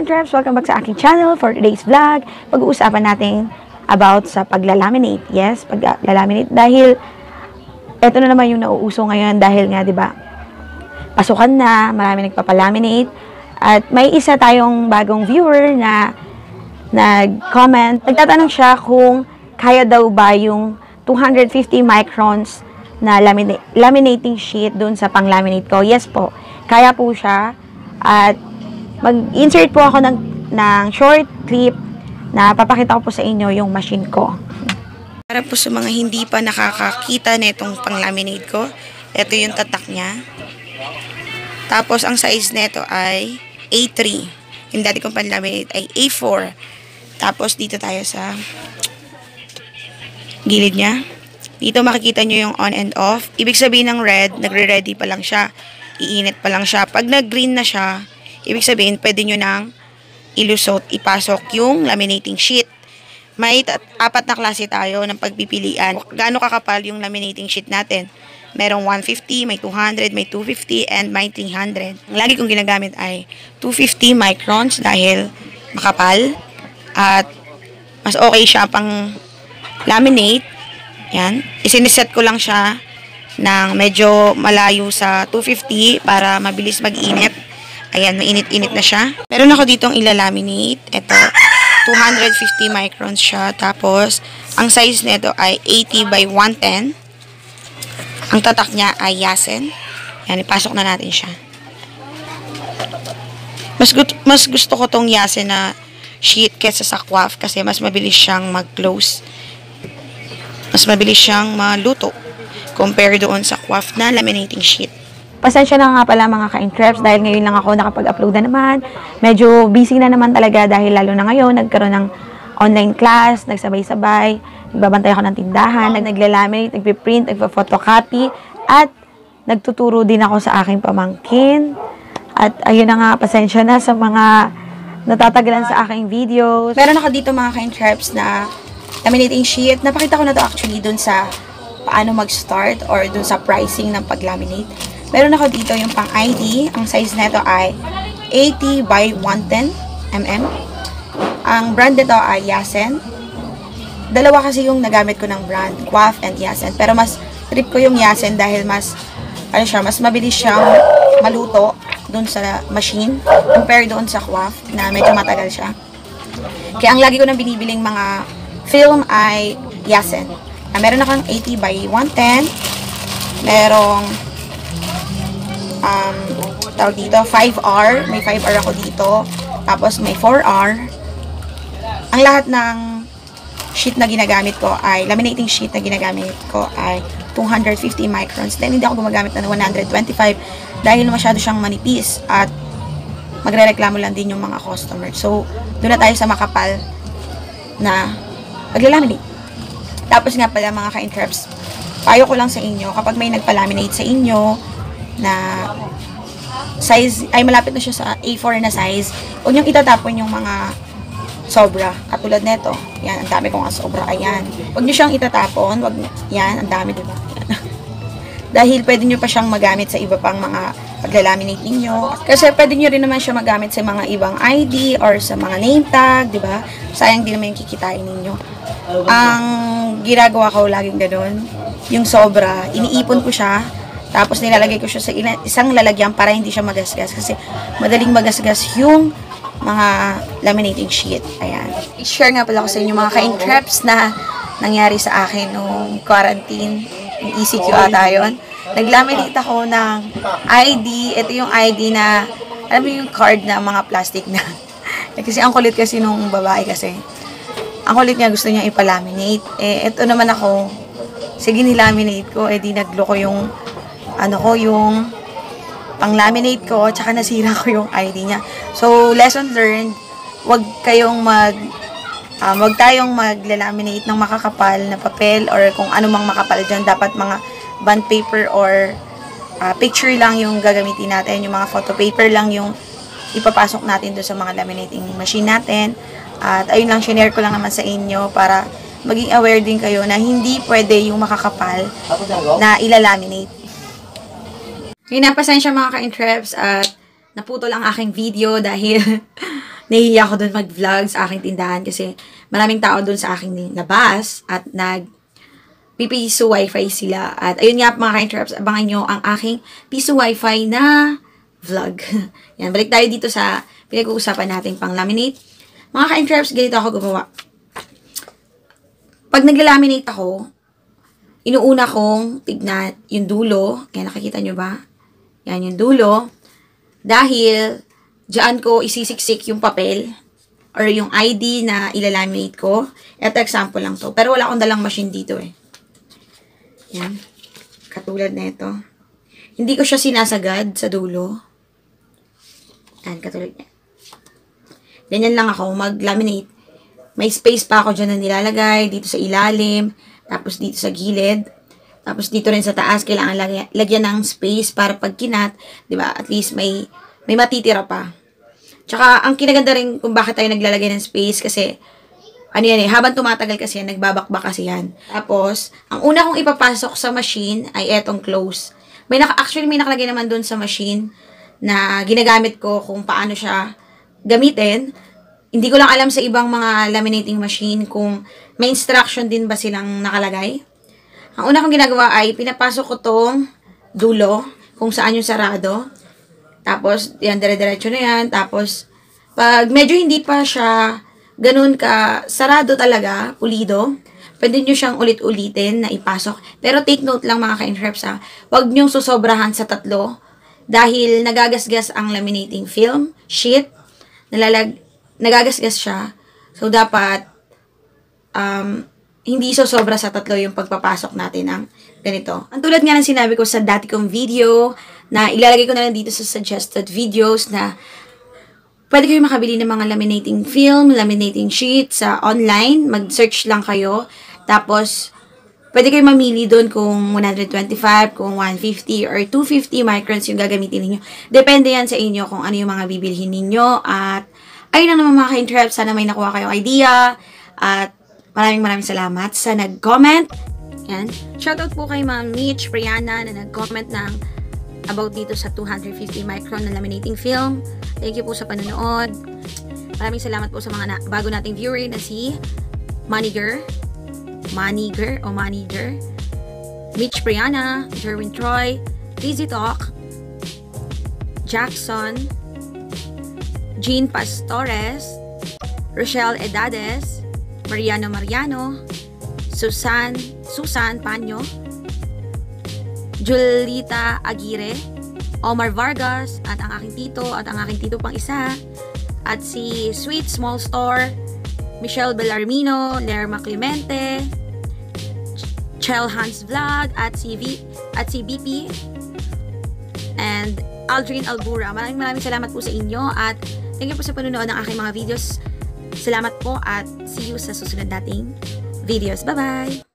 ka-interrupts! Welcome back sa aking channel. For today's vlog, pag-uusapan natin about sa paglalaminate. Yes, paglalaminate. Dahil, eto na naman yung nauuso ngayon dahil nga, di ba, pasukan na, marami nagpapalaminate. At may isa tayong bagong viewer na nag-comment. Nagtatanong siya kung kaya daw ba yung 250 microns na laminating sheet dun sa pang-laminate ko. Yes po, kaya po siya. At mag-insert po ako ng short clip na papakita ko po sa inyo yung machine ko. Para po sa mga hindi pa nakakakita na itong pang-laminate ko, ito yung tatak niya. Tapos, ang size nito ay A3. Yung dati kong pang-laminate ay A4. Tapos, dito tayo sa gilid niya. Dito makikita nyo yung on and off. Ibig sabihin ng red, nagre-ready pa lang siya. Iinit pa lang siya. Pag nag-green na siya, ibig sabihin, pwede nyo nang ilusot, ipasok yung laminating sheet. May apat na klase tayo ng pagpipilian. Gaano kakapal yung laminating sheet natin? Merong 150, may 200, may 250, and may 300. Ang lagi kong ginagamit ay 250 microns dahil makapal. At mas okay siya pang laminate. Yan. Isiniset ko lang siya ng medyo malayo sa 250 para mabilis mag-init. Ayan, mainit-init na siya. Meron ako ditong ilalaminate. Ito, 250 microns siya. Tapos, ang size nito ay 80 by 110. Ang tatak niya ay yasen. Yan, ipasok na natin siya. Mas gusto ko tong yasen na sheet kesa sa coif kasi mas mabilis siyang mag-close. Mas mabilis siyang maluto compare doon sa coif na laminating sheet. Pasensya na nga pala mga ka-interrupts dahil ngayon lang ako nakapag-upload na naman. Medyo busy na naman talaga dahil lalo na ngayon nagkaroon ng online class, nagsabay-sabay, nagbabantay ako ng tindahan, naglalaminate, nagpiprint, nagpa-photocopy, at nagtuturo din ako sa aking pamangkin. At ayun na nga, pasensya na sa mga natatagalan sa aking videos. Meron ako dito mga ka-interrupts na laminating sheet. Napakita ko na to actually dun sa paano mag-start or dun sa pricing ng pag-laminate. Meron ako dito yung pang ID. Ang size nito ay 80 by 110 mm. Ang brand nito ay Yasen. Dalawa kasi yung nagamit ko ng brand, Coif and Yasen. Pero mas trip ko yung Yasen dahil mas mabilis siyang maluto dun sa machine compare doon sa Coif na medyo matagal siya. Kaya ang lagi ko nang binibiling mga film ay Yasen. Meron akong 80 by 110. Merong tawag dito, 5R. May 5R ako dito. Tapos may 4R. Ang lahat ng sheet na ginagamit ko ay, laminating sheet na ginagamit ko ay 250 microns. Then hindi ako gumagamit ng 125 dahil masyado siyang manipis at magrereklamo lang din yung mga customer. So, doon na tayo sa makapal na paglalaminate. Tapos nga pala mga ka-interrupts, payo ko lang sa inyo, kapag may nagpa-laminate sa inyo na size, ay malapit na siya sa A4 na size, huwag niyong itatapon yung mga sobra. Katulad nito, yan, ang dami ko nga sobra, ayan. Huwag niyo siyang itatapon, yan, ang dami, diba? Dahil pwede niyo pa siyang magamit sa iba pang mga paglalaminate ninyo. Kasi pwede niyo rin naman siya magamit sa mga ibang ID or sa mga name tag, diba? Sayang din naman yung kikitain ninyo. Ang ginagawa ko laging gano'n, yung sobra, iniipon ko siya, tapos nilalagay ko siya sa isang lalagyan para hindi siya magasgas. Kasi madaling magasgas yung mga laminating sheet. Ayan. I-share nga pala ko sa inyo mga ka-interrupts na nangyari sa akin nung quarantine, yung ECQ ata yun. Naglaminate ako ng ID. Ito yung ID na, alam mo yung card na mga plastic na. Kasi ang kulit kasi nung babae kasi. Ang kulit niya, gusto niya ipalaminate. Ito naman ako, sige nilaminate ko, di nagloko yung, yung pang-laminate ko, tsaka nasira ko yung ID niya. So, lesson learned, wag tayong maglalaminate ng makakapal na papel or kung ano mang makapal dyan. Dapat mga bond paper or picture lang yung gagamitin natin, yung mga photo paper lang yung ipapasok natin doon sa mga laminating machine natin. At ayun lang, shinare ko lang naman sa inyo para maging aware din kayo na hindi pwede yung makakapal na ilalaminate. Kaya napasensya mga ka-interrupts at naputol ang aking video dahil nahihiya ako dun mag-vlog sa aking tindahan kasi maraming tao dun sa aking labas at piso wifi sila. At ayun nga mga ka-interrupts, abangan nyo ang aking piso wifi na vlog. Yan, balik tayo dito sa pinag-uusapan natin pang laminate. Mga ka-interrupts, ganito ako gumawa. Pag nagla-laminate ako, inuuna kong tignan yung dulo. Kaya nakikita nyo ba? Yan yung dulo. Dahil diyan ko isisiksik yung papel or yung ID na ilalaminate ko. Ito example lang to. Pero wala akong dalang machine dito eh. Yan. Katulad na ito. Hindi ko siya sinasagad sa dulo. Yan, katulad niya. Ganyan lang ako mag-laminate. May space pa ako dyan na nilalagay. Dito sa ilalim. Tapos dito sa gilid. Tapos dito rin sa taas. Kailangan lagyan ng space para pag kinat. Diba? At least may matitira pa. Tsaka, ang kinaganda rin kung bakit tayo naglalagay ng space. Kasi, ano yan eh, habang tumatagal kasi yan, nagbabakbak kasi yan. Tapos, ang una kong ipapasok sa machine ay etong close. Actually, may nakalagay naman dun sa machine na ginagamit ko kung paano siya gamitin. Hindi ko lang alam sa ibang mga laminating machine kung may instruction din ba silang nakalagay. Ang una kong ginagawa ay pinapasok ko tong dulo kung saan yung sarado. Tapos, yan, dire-diretso na yan. Tapos, pag medyo hindi pa siya ganun ka sarado talaga, pulido, pwede nyo siyang ulit-ulitin na ipasok. Pero take note lang mga ka-interrupts ha, huwag nyo susobrahan sa 3 dahil nagagasgas ang laminating film, sheet, nagagasgas siya. So, dapat hindi sobra sa 3 yung pagpapasok natin ng ganito. Ang tulad nga ng sinabi ko sa dati kong video na ilalagay ko na lang dito sa suggested videos na pwede kayo makabili ng mga laminating film, laminating sheet sa online. Mag-search lang kayo. Tapos, pwede kayo mamili doon kung 125, kung 150, or 250 microns yung gagamitin ninyo. Depende yan sa inyo kung ano yung mga bibilhin ninyo. At, ayun lang naman mga ka-interrupt. Sana may nakuha kayong idea. At, maraming salamat sa nag-comment. Yan. Shoutout po kay Ma'am Mitch Brianna na nag-comment ng about dito sa 250 micron na laminating film. Thank you po sa panonood. Maraming salamat po sa mga bago nating viewer na si Maniger, Mitch Brianna, Jerwin Troy, Lizzie Talk, Jackson, Jean Pastores, Rochelle Edades, Mariano, Susan Panyo, Julita Aguirre, Omar Vargas, at ang aking tito pang isa, at si Sweet Small Store, Michelle Bellarmino, Lerma Clemente, Chel Hans Vlog, at si BP, and Aldrin Albura. Maraming salamat po sa inyo at thank you po sa panonood ng aking mga videos. Salamat po at see you sa susunod nating videos. Bye-bye!